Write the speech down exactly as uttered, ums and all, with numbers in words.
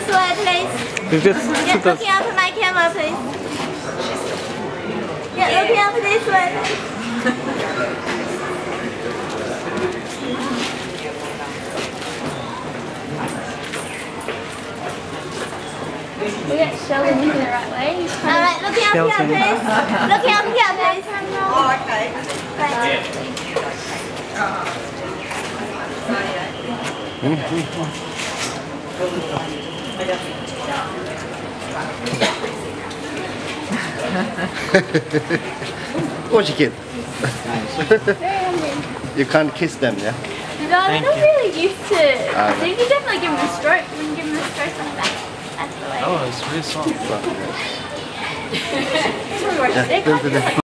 way, please. Just Yeah, looking up at my camera, please. Yeah, looking up this way. We get Sheldon in the right way. Alright, looking up here, please. Looking up here, please. Oh, okay. Right. What you kid? You can't kiss them, yeah? No, they're not really used to it. Ah, So you can definitely give them a stroke. We can give them a stroke on the back. That's the way. Oh, it's really soft. They're quite